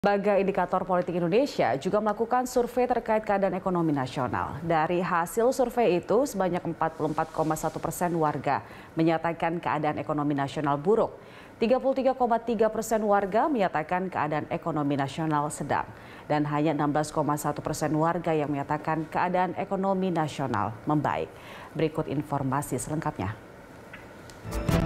Lembaga Indikator Politik Indonesia juga melakukan survei terkait keadaan ekonomi nasional. Dari hasil survei itu, sebanyak 44,1% warga menyatakan keadaan ekonomi nasional buruk. 33,3% warga menyatakan keadaan ekonomi nasional sedang. Dan hanya 16,1% warga yang menyatakan keadaan ekonomi nasional membaik. Berikut informasi selengkapnya.